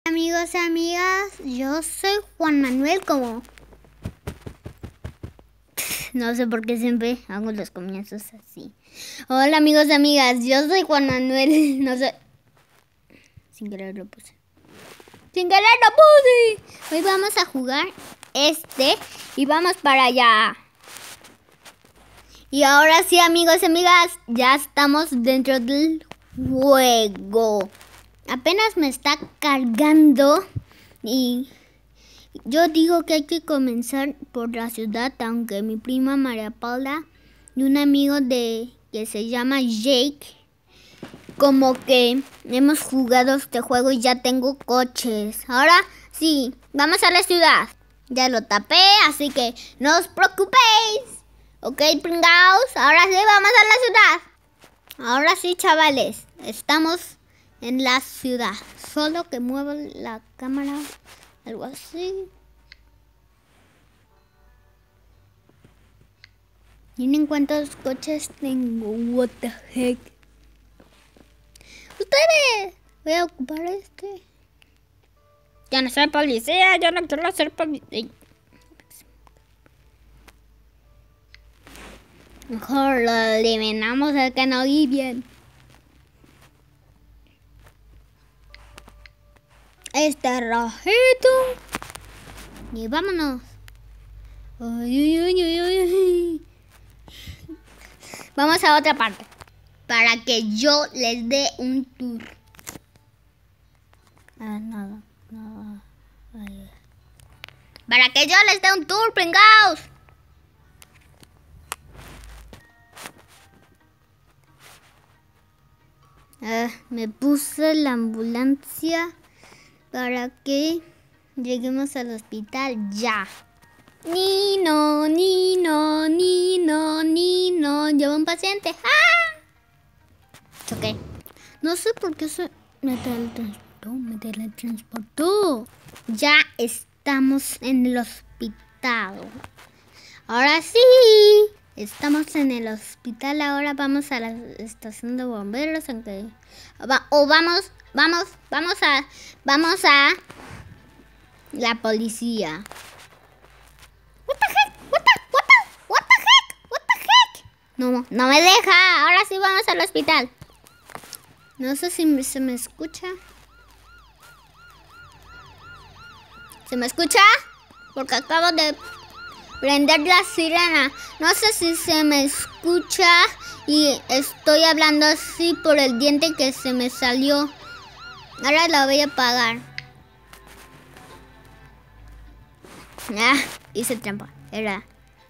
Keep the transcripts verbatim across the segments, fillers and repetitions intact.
Amigos y amigas, yo soy Juan Manuel, como no sé por qué siempre hago los comienzos así. Hola amigos y amigas, yo soy Juan Manuel. No sé, sin querer lo puse. Sin querer lo puse. Hoy vamos a jugar este y vamos para allá. Y ahora sí, amigos y amigas, ya estamos dentro del juego. Apenas me está cargando y yo digo que hay que comenzar por la ciudad, aunque mi prima María Paula y un amigo de que se llama Jake, como que hemos jugado este juego y ya tengo coches. Ahora sí, vamos a la ciudad. Ya lo tapé, así que no os preocupéis. Ok, pringaos, ahora sí vamos a la ciudad. Ahora sí, chavales, estamos en la ciudad. Solo que muevo la cámara, algo así. Miren cuántos coches tengo. What the heck. Ustedes, voy a ocupar este. Yo no soy policía, yo no quiero ser policía. Mejor lo eliminamos el que no vi bien. Este rojito. Y vámonos. Ay, ay, ay, ay, ay. Vamos a otra parte. Para que yo les dé un tour. Ah, nada, nada. Ay. Para que yo les dé un tour, pringaos. Ah, me puse la ambulancia para que lleguemos al hospital ya. Nino, Nino, Nino, Nino, lleva un paciente. ¡Ah! Ok. No sé por qué se me teletransportó, me teletransportó. Ya estamos en el hospital. Ahora sí. Estamos en el hospital, ahora vamos a la estación de bomberos, aunque va, o vamos, vamos, vamos a, vamos a la policía. What the heck? What the, what the, what the heck? What the heck? No, no me deja. Ahora sí vamos al hospital. No sé si se me escucha. ¿Se me escucha? Porque acabo de prender la sirena. No sé si se me escucha y estoy hablando así por el diente que se me salió. Ahora la voy a apagar. Ah, hice trampa. Era.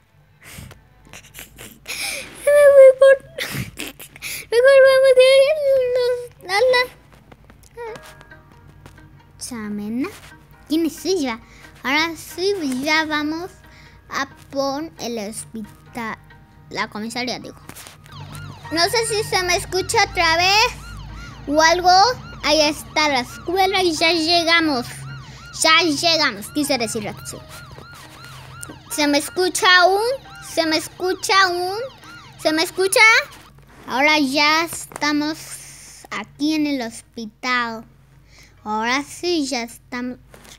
Me voy por. Mejor vamos a la. Chamena. ¿Quién es ella? Ahora sí, ya vamos a por el hospital, la comisaría, digo. No sé si se me escucha otra vez o algo. Ahí está la escuela y ya llegamos. Ya llegamos, quise decir así. ¿Se me escucha aún? ¿Se me escucha aún? ¿Se me escucha? Ahora ya estamos aquí en el hospital. Ahora sí, ya estamos.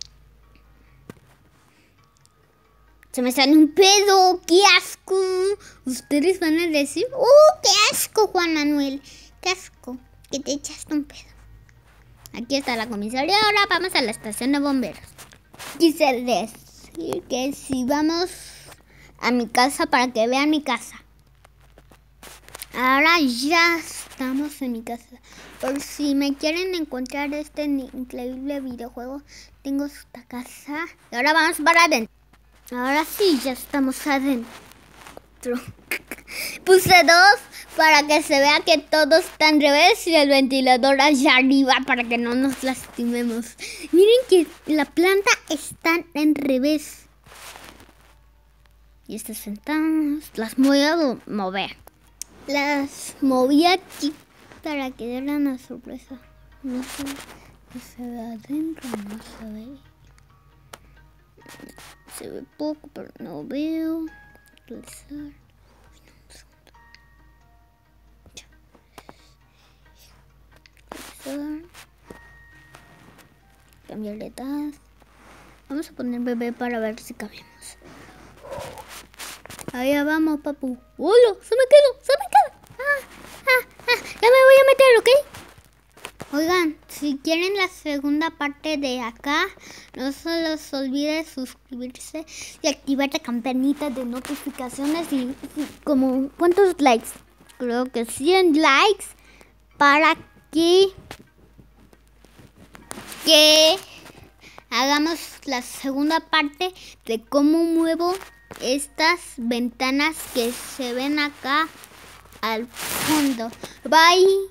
Se me sale un pedo, qué asco. Ustedes van a decir, ¡oh, qué asco, Juan Manuel! ¡Qué asco! Que te echaste un pedo. Aquí está la comisaría, ahora vamos a la estación de bomberos. Quise decir que si vamos a mi casa para que vean mi casa. Ahora ya estamos en mi casa. Por si me quieren encontrar este increíble videojuego, tengo esta casa. Y ahora vamos para adentro. Ahora sí, ya estamos adentro. Puse dos para que se vea que todo está en revés y el ventilador allá arriba para que no nos lastimemos. Miren que la planta está en revés. Y estas ventanas las voy a mover. Las moví aquí para que diera una sorpresa. No sé si se ve adentro, no se ve. Se ve poco, pero no veo. Actualizar. cambiarle edad. Vamos a poner bebé para ver si cabemos. Allá vamos, papu. ¡Hola! ¡Se me quedó! ¡Se me quedó! Ah, ah, ah. Ya me voy a meter, ¿ok? Oigan, si quieren la segunda parte de acá, no se les olvide suscribirse y activar la campanita de notificaciones. Y, y como, ¿cuántos likes? Creo que cien likes para que, que hagamos la segunda parte de cómo muevo estas ventanas que se ven acá al fondo. Bye.